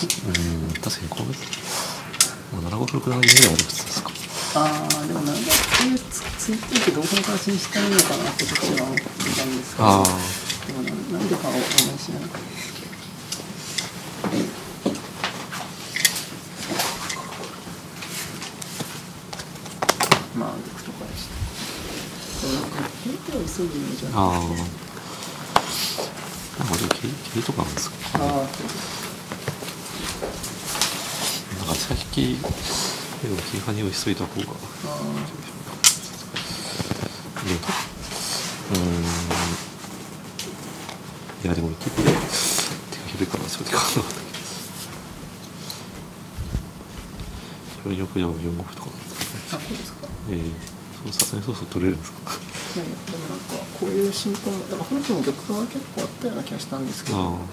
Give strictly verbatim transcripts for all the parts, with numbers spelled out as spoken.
うん確かにこうまあななごろくななにんぐらいまで普通ですか。 ああでもなんだこういうつついていてどういう形にしたらいいのかなって私は思ってたんですけど、 あでもななんでかをお願いしない。まあ行くとかでした。そうなんか変化を急ぐイメージあああはないですね。 なんかでも蹴り蹴りとかなんですか、 ああそうです。 なんか足引きでも切り跳ねをしといた方がああでうーんいやでも結構手が広いからそれでかなかったけどよんよんよんご歩とかなんですかね。 あこうですか。 ええそうさすがにそうそう取れるんですか。 いやいやでもなんかこういう進行だからこの人も玉が結構あったような気がしたんですけど。 ああ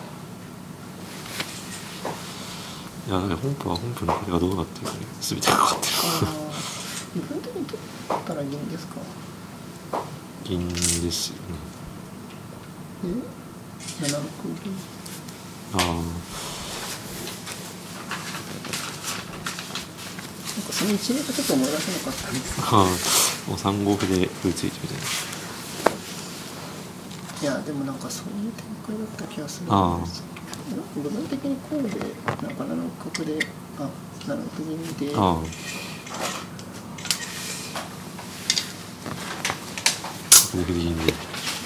いやだから本譜は本譜のこれがどうなってるかに全てかかってるああ部分的に取ったらいいんですか。 銀ですよね。 えななろく銀。 ああなんかその一連がちょっと思い出せなかったんですけど。 ああもうさんご歩で歩いついてみたいな。 いやでもなんかそういう展開だった気がするんああですけど、なんか部分的にこうでなんかななろく角であななろく銀で。 ああ角で銀で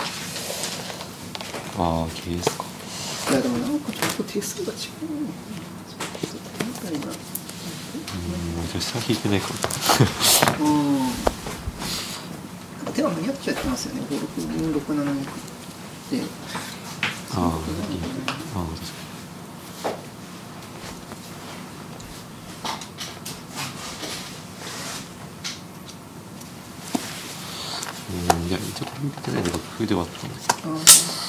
ああ桂ですか。 いやでもなんかちょっと手数が違うのかな。ちょっと手みたいな。 うんじゃあ下引いてないかも。 うんなんか手は見合っちゃってますよね。ごろく銀ろくななにで。 ああいいああ確かに。うんいや一応これ見てないのが工夫ではあったんですけどあ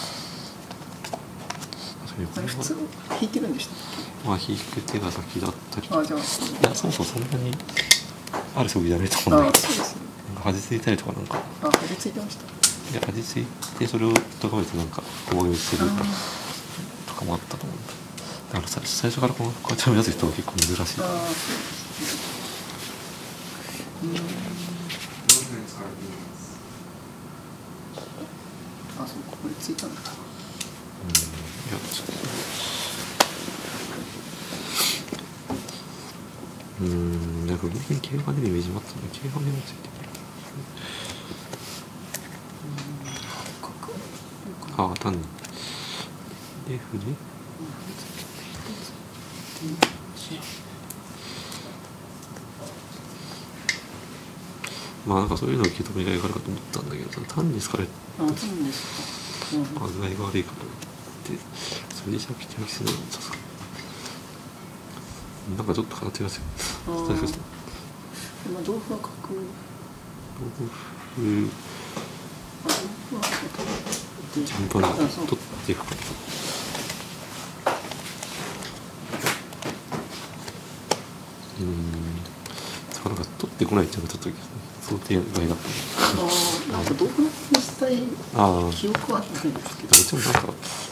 確かにこれはあれ普通引いてるんでしたっまあ引く手が先だったりけ。ああじゃあいやそもそもそんなにある将棋じゃないと思うんあだけどあそうですね。 なんか端ついたりとかなんかあ張り付いてました。 いや味付いてそれを咎めてなんか応用してるあとかもあったと思うんだ。だからさ最初からこのこうやって目指す人は結構珍しい。 あそうですね。うんあそうここについたんだ。 うんいやちょっとうんなんか上に桂跳ねるイメージもあったので桂跳ねもついてくる。ああ単にで歩でまあなんかそういうのを受け止めがいがあるかと思ったんだけど単に好かれあそうなんですか。うん具合が悪いかと思ってそれでシャキシャキするのさなんかちょっと形が違う。 あー確かにまあ同歩は角。 同歩あ同歩は角でちゃんとねあそう取っていくかうんそうなんか取ってこないっていうのがちょっと想定外だった。 あーなんか同歩の実際ああ記憶はあったんですけど。 もちろんなんか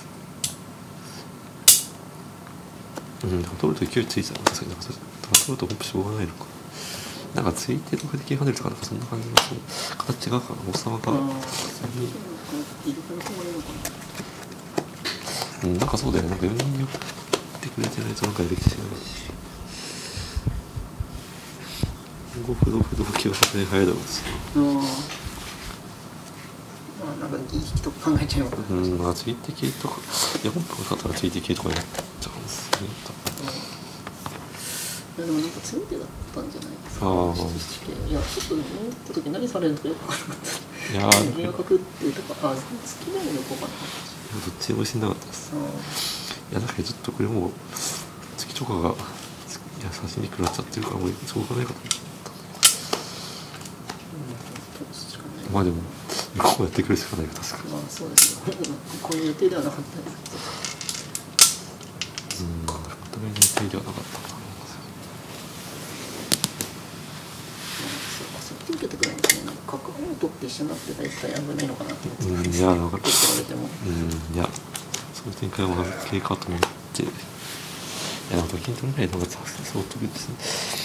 うん取ると勢いついちゃうんですけどなんかそれ取ると本当しょうがないのかなんかついてとかで桂跳ねるとかなんかそんな感じのそう形違うから王様がああ先ほどのイルカの方がいいのかな。 うんなんかそうだよねなんかよにん寄ってくれてないとなんかできてしまうしご歩同歩同桂はさすがに早いだろうしうんまあなんかいい引きとか考えちゃいます。 うんまあついて桂とかいや本当だったらついて桂とかになっちゃうんですねいやでもなんか強い手だったんじゃないですか。 あーいやちょっと思った時何されるのかよく分からなかった。 いやー銀を角ってとかあ好きなのよく分からなかったし。 どっちもしんなかったですいやだからちょっとこれもう月とかがいや差しにくくなっちゃってるからもうしょうがないかと思ってまあでもこうやってくるしかないよ確かにまあそうですよ。こういう予定ではなかったですけど。 うんまとめの予定ではなかったかなそうかそうやって受けてくれるんですね。なんか角を取って一緒になって大体危ないのかなって思ってたんですうんいや分かる取って言われても。 うんいやそういう展開も経過と思ってやなんか筋トレないのが相当ですね。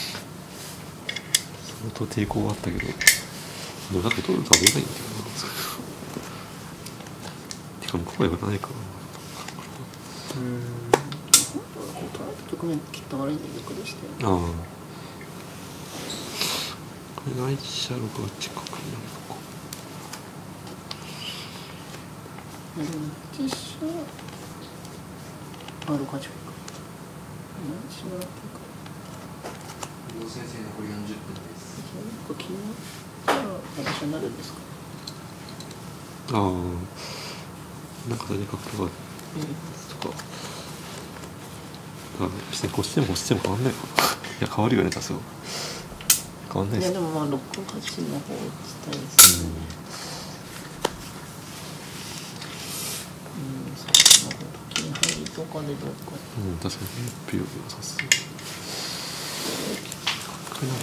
相当抵抗はあったけど、でもなんか取るとは出ないんだけどな。てか向こうはやらないかな。 うん。本当はこう取られた局面きっと悪いんでびっくりして。 ああ。これがいち車ろくが近くになるのか。 でもいち車あろくが近く。何しもらってるか。 先生残りよんじゅっぷんです。 これ昨日から話になるんですか。 ああ。なんかそれで書くとか。 えとか。あ別にこっちでもこっちでも変わんないかな。いや変わるよね多少。変わんないえ。いです。 やでもまあろくはちの方を打ちたいですね。うん。さっきの時に入りとかでどうか。 うん、確かにビュー良さそう。かなって。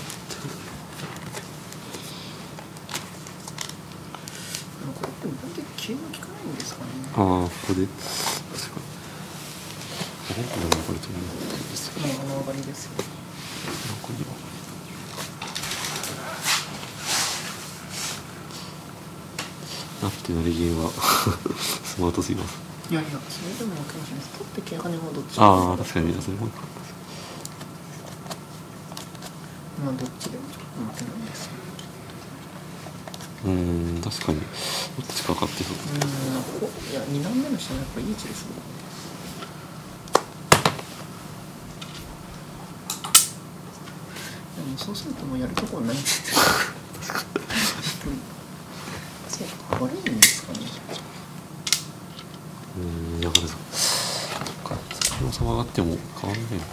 これってなんで桂が効かないんですかね。 ああ、ここで。確かに。本当にこれと思ったんですけど。 あの上がりですよ。 残りは。なってなりゲーはスマートすぎます。 いやいや、それでも負けません。取って桂跳ねもどっちああ、確かにそれもいいかったです。 まあどっちでもちょっと負けないですね。 うーん、確かにどっちか分かってそう。 うん、こいやに段目の下はやっぱいい位置ですね。でもそうするともうやるところないんですよ。そうか、悪いんですかね。 うーん、いや、これさ、そっか、その差が上がっても変わんないのか。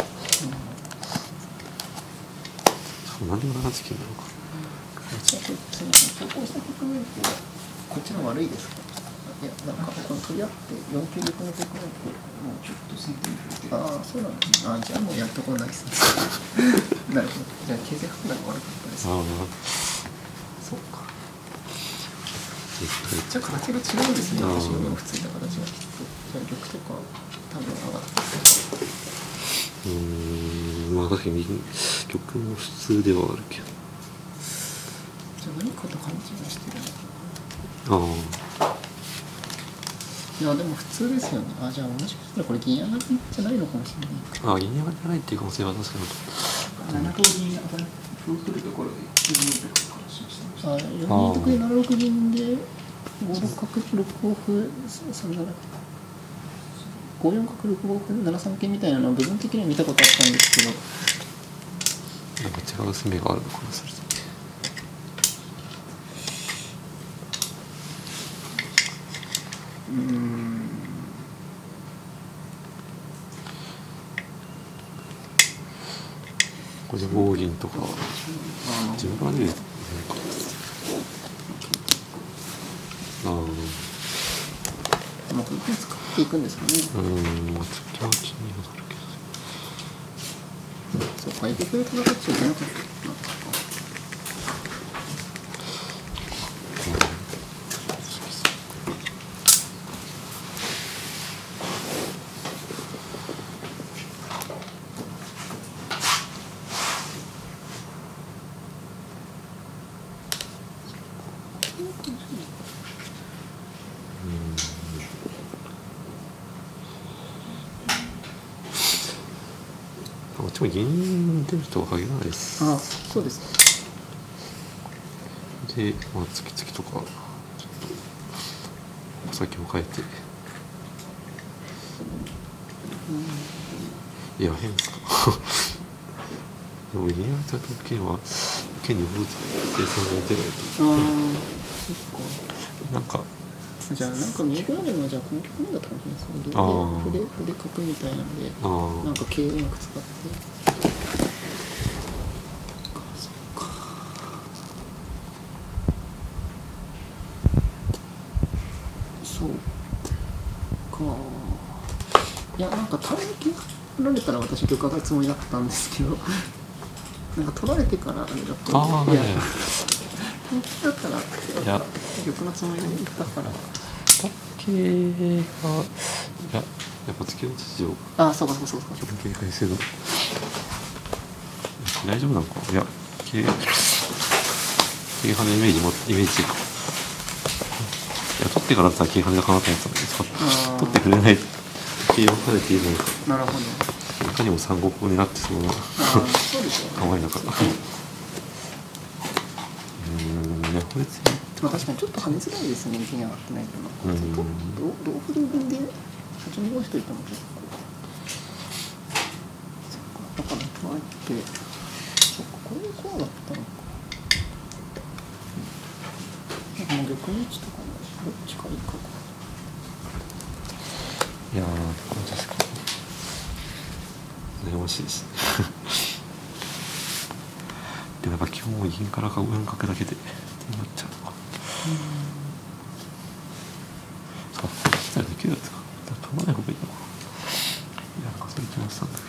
うん、何でもななじきんなのか。 じゃあこれ次投稿した局面ってこっちの悪いですか。いやなんかこの取り合ってよんきゅう玉の局面ってもうちょっと先手に振ってああそうなんですね。ああじゃあもうやるところないですね。なるほど。じゃあ形勢判断が悪かったですね。 ああ、 そうか。めっちゃ形が違うんですね。私の普通の形がきっと。じゃあ玉とか多分上がってうーん、まあ確かに曲も普通ではあるけど。 じゃあ何かと勘違いしてるのかああ。 いやでも普通ですよね。あじゃあもしかしたらこれ銀上がりじゃないのかもしれないか。 ああ、銀上がりじゃないっていう可能性は確かに。 ななと銀上がり歩を取るところで銀とかからしました。 あよに得でななろく銀でごろく角ろく五歩さんななごよん角ろく五歩ななさん桂みたいなのは部分的には見たことあったんですけど。 なんか違う攻めがあるのかなそれと。 うーん。 これで棒銀とか自分から出るのか。ああ。 まあ本当に使っていくんですかね。 うーん、まあ突きは気にはなるけど。 そうか、相手くれた形じゃなかったな。 こっちも銀出るとは限らないです。 あ、そうですか。 で、まあ月々とかちょっとお酒を変えて。いや変ですか。でも銀上がった時剣は剣にブーツ生産が出ないと。 ああ、そっか。 なんか。 じゃあなんか見えるのはじゃあこの局面だったかもしれないですね。 あー筆筆角みたいなので、 あーなんか桂うまく使って。そっか。そうか。いやなんか単撃取られたら私玉上がるつもりだったんですけど、なんか取られてからあれだと。 ああ、 いやはいはい。 単撃だったらいや玉のつもりでいったから。 だけがいややっぱ月の土をああそうかそうかそうか基本警戒せど大丈夫なのか。いや警警派のイメージもイメージか。いや取ってからだったら警派でかなったやつなんですか。取ってくれない警を兼ねているのか。 なるほど。 いかにも三国語になってそうなそうですよね。 構えなかった。うんいやこれつまあ確かにちょっと跳ねづらいですね。銀上がってないけどな。 うんど同歩同銀で八二五しといても結構。そっかだからとあえてそっかこれこうだったのか。もう逆に位置とかもどっちかいいか。 いやー確かに悩ましいですねでなんか今日も銀からか上にかけだけでなっちゃうのか。あっしたらできるやつか。飛ばない方がいいのか。いやなんかそういう気もしたんだけ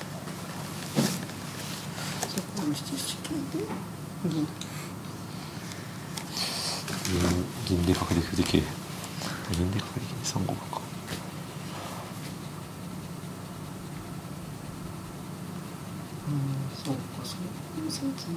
ど。 そこの七七金で銀銀銀でかけてくでけ銀でかけてきて三五か。 そうか、そういうセンスなん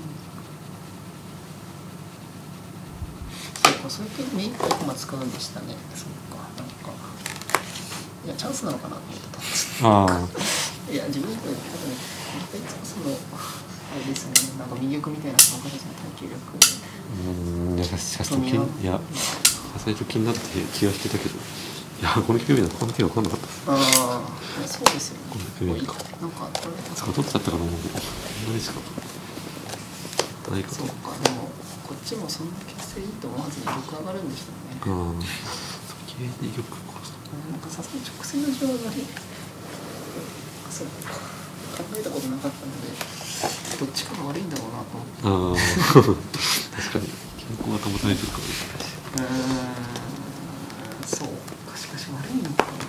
だ。そうか、そうやってメインコマ使うんでしたね。そうか、なんか。いや、チャンスなのかなと思ってたんですあいや、自分で多分ね、その、あれですね、なんか魅力みたいな感覚ですね、耐久力。 うんいやしかしと気いや最初気になって気がしてたけど、いやこの球面はこの手が分かんなかったです。 ああ、そうですよね。 この球面か。 なんか、これ、 つか取っちゃったかと思うけど、何しかないかと。 そうか、でも、こっちもそんな決定いいと思わずによく上がるんでしたね。 ああ、桂で玉こそ。 なんかさすがに直線の順はあまりそう考えたことなかったのでどっちかが悪いんだろうなと思って。 ああ確かに健康が保たれてるかもしれないし。 うーんそうかしかし悪いのかな。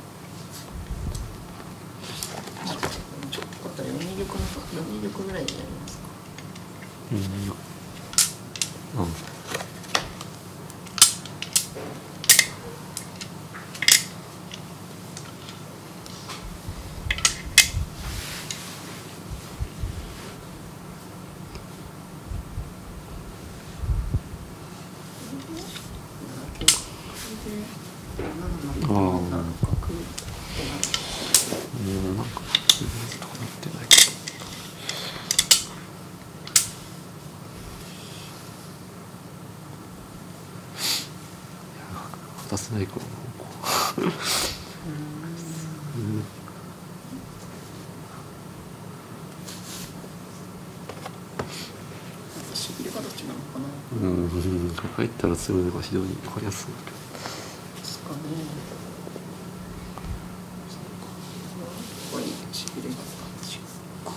ちょっとだったらよに玉のよに玉ぐらいでやりますか。 うんいやうんああうんなんか全然とかなってないけど。渡せないからな。うんしびれがどっちなのかな。 うん入ったらすぐのが非常に分かりやすいんだけど。 ですかね。そうか。やっぱりしびれがどっちか。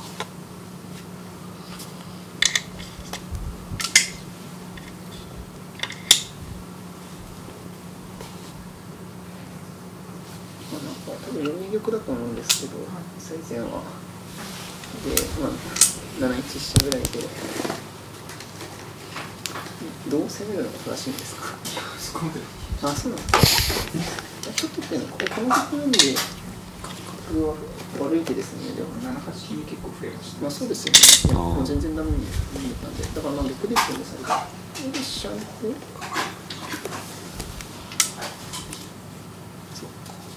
まあなんか多分よに玉だと思うんですけど、最善はでまあなな一飛車ぐらいでどう攻めるのが正しいんですか。 そこまであ、そうなんですか。ちょっとっていうのはここのところで角は悪い手ですね。でもななはち金結構増えました。 まあそうですよね。 あーもう全然ダメに見えたんで、だからまあ玉ですよね最初。これで飛車で、そう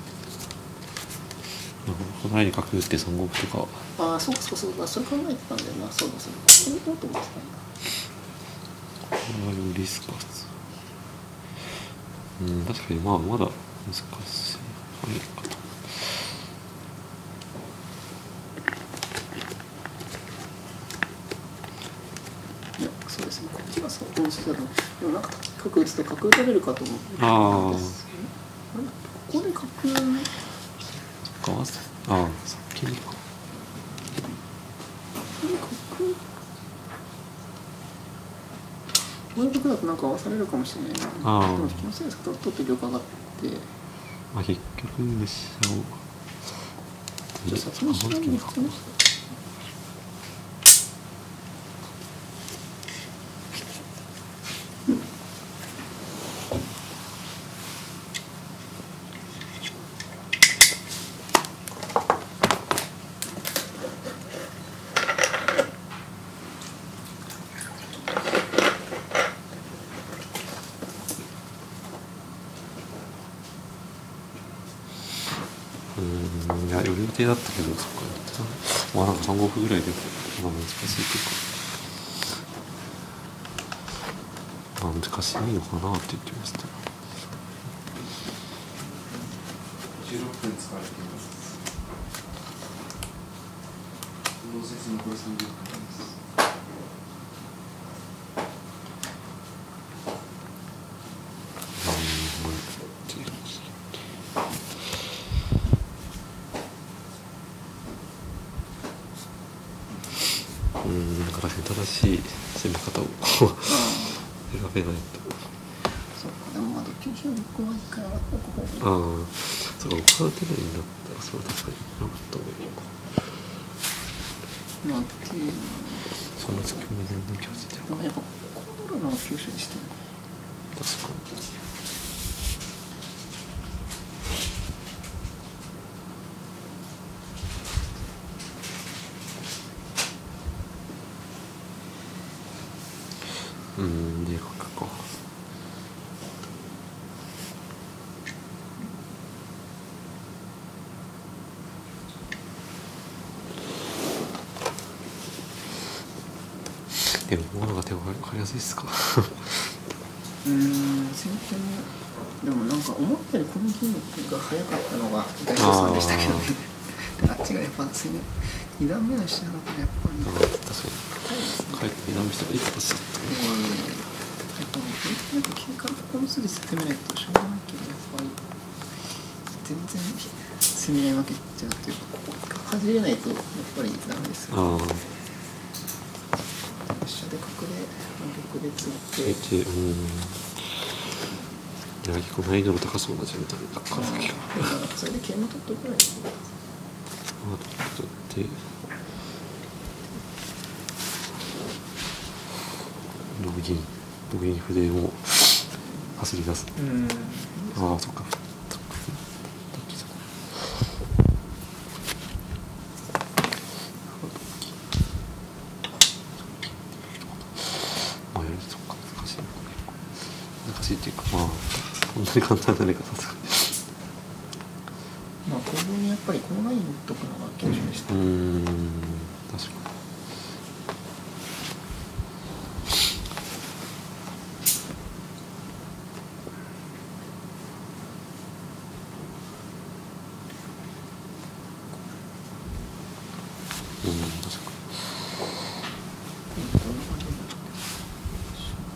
この間に角打って三五歩とか。 ああそうかそうかそうか、それ考えてたんだよな。そうだそうだ。これでどうと思ってたんだ。 これはよりスか普通。うん確かにまあまだ難しい範囲かと。 いやそうですね。こっちがそうこうしてたの。でもなんか角打つと角打たれるかと思ってたんですよね。あれここで角かわせああ先にか。 この角だとなんか合わされるかもしれないな。 あーでも気のせいですけど取って玉上がって。 まあ結局飛車を。 じゃあ先に飛車に行ってました。 うーん、いや、寄る予定だったけど、そっか、まあなんかさんごふぐらいで、まあ難しいというか、まあ難しいのかなって言ってました。 じゅうろっぷん使われています。同説残りさんじゅっぷんです。 うん、だから正しい攻め方を選べないと。 そうか、でもまあどっちにしろ僕は一回上がっておく方がいい。 ああ、そうか、他の手でになったら、それは確かになかった方がいいのか。 なんていうの、 その月も全然気がついてる。 でもやっぱコロナの吸収にしてる。 確かに。うん、で、書くか。でも、物が手がかりやすいっすか。 うーん、先手も、でもなんか思ったよりこのゲームが早かったのが大丈さんでしたけどね。あっちがやっぱ攻め、に段目の下だとやっぱり、 ああ、確かに。帰って二段目したらいい形だったね。 やっぱなんか警官この筋攻めないとしょうがないけど、やっぱり全然攻め合い負けちゃうっていうか、ここかじれないとやっぱりダメですよ。 ああ。 飛車で角で玉で突いて、 で、うん。いや、結構難易度の高そうな順だね。だから先が。 それで桂馬取っておくらいですね。 まあ、取って。同銀、同銀歩でもう走り出す。 うん。 ああ、そっか。まあ、やるそっか、難しいな。難しいっていうか、まあ、こんなに簡単じゃないか、さすがに。 まあ、攻防にやっぱりこのライン打っとくのが強手でした。 うーん、確かに。うん、確かに。 どんな感じになるんですか。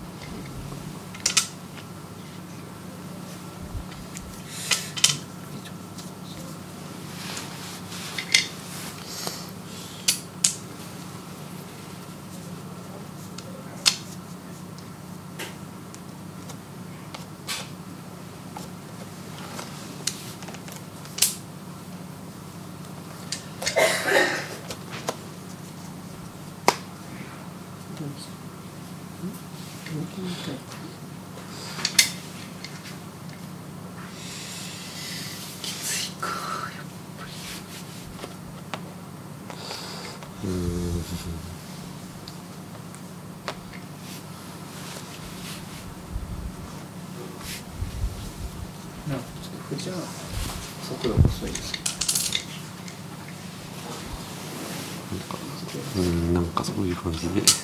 きついか、やっぱり。 うーん。 なんかちょっと歩じゃ速度が遅いです。 なんか、うん、なんかそういう感じで。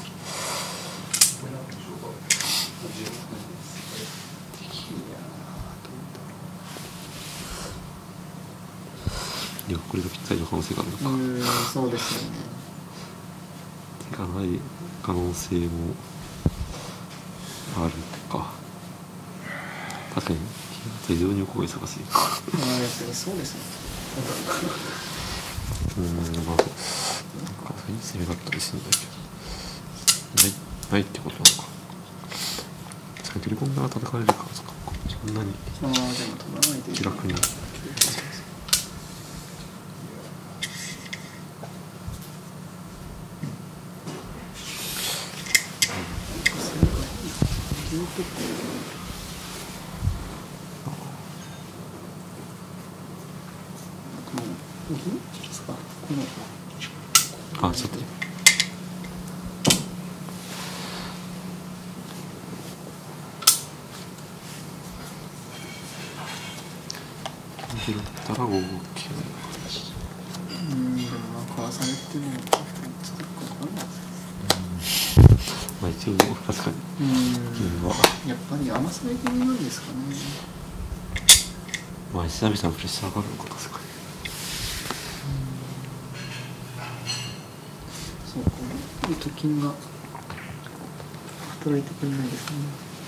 いや、これがぴったりの可能性があるのか。 うーん、そうですよね。 手がない可能性もあるか。確かに、非常に横が忙しい。 ああ、やっぱりそうですね。 うーん、まあ、なんか、いい攻めだったりするんだけど。ない、ないってことなのか。確かに、取り込んだら叩かれるからさ、そんなにああ、でも取らないとい気楽に。 ずっとこう、銀ですか、この。 あ、ちょっと。 拾ったらご五九。 うんでもまあかわされてもつくか分かんない。 まあ一応確かにうん銀はやっぱり甘さが気味なんですかね。 まあ石波さんプレッシャーがあるのか確かに。 そうか、いいと金が働いてくれないですね。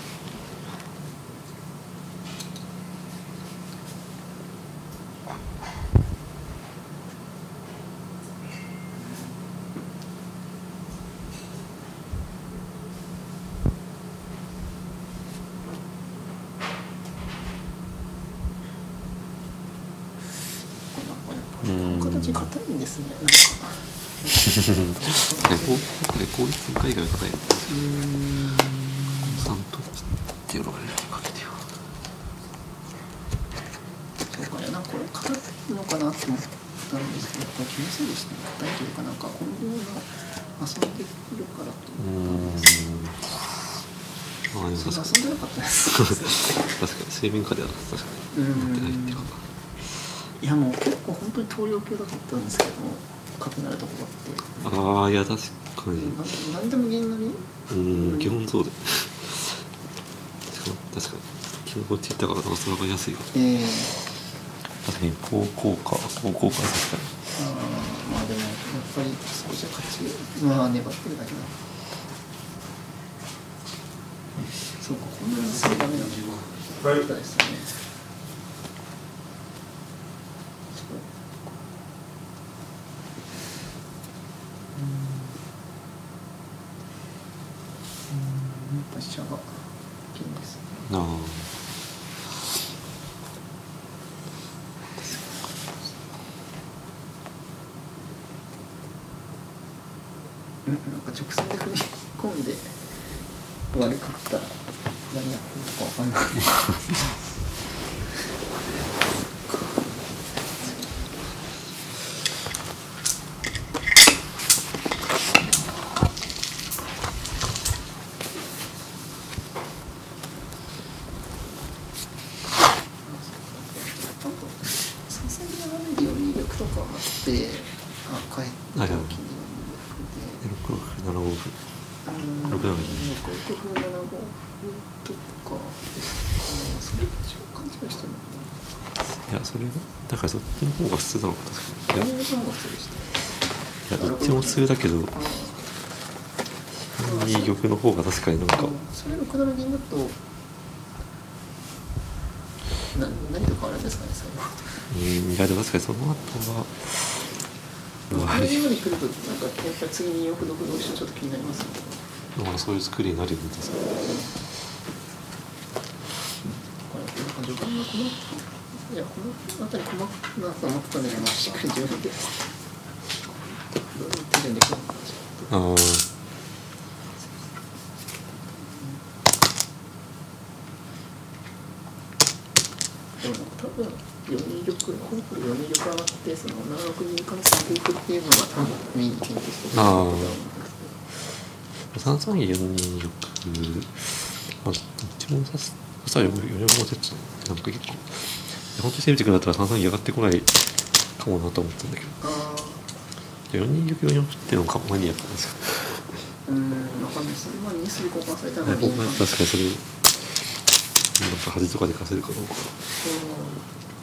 形硬いんですね。なんかレコレコーリス海外が硬い。うーん。サントっていうのがねかけてよ。 そうかね、なんかこれ硬いのかなって思ったんですけど、これ気のせいでしたね。硬いというかなんかこのような遊んでくるからと思ったんですけど。ああでも確かに遊んでなかったです。 確かに水面下では確かになってないっていうか。 いやもう結構本当に投了系だったんですけど、硬くなるところって。 ああいや確かに。 何でも銀なり？ うん基本そうで。確かに基本こっち行ったからなおさらが安いわ。ええー。確かに高効果高効果確かに。 ああまあでもやっぱり少し勝ちまあ粘ってるだけだ。そうかこんなにすぐダメなのか。そうですね。飛車が金ですね。ああ。うん、なんか直線で踏み込んで悪かったら何やってるのかわかんない。 いやそれがだからそっちの方が普通なのか確かに。いや、いやどっちも普通だけどに玉の方が確かになんかそれの下の銀だとな何とかあるんですかねそれは。 うんいやでも確かにその後はこのように来るとなんかやっぱり次によくどこどうしようちょっと気になりますね。 まあそういう作りになるんですか。 これなんか序盤のこのいやこの辺り細かくなと思ったので、まあ、しっかり自分でどういう手順でくるのかちょっと。ああ。でも多分よに玉これこれよに玉上がってそのななろく銀からさん玉っていうのが多分メインに研究してると思うんですけど。 さんさんよに玉まあどっちも指すさあよに玉もセットなんか結構本当に攻めてくるんだったらさんさん上がってこないかもなと思ったんだけどよに玉よに玉っていうのもマニアックなんですよ。 うーん分かんないです。まあにすり交換されたら確かにそれなんか端とかで貸せるかどうか。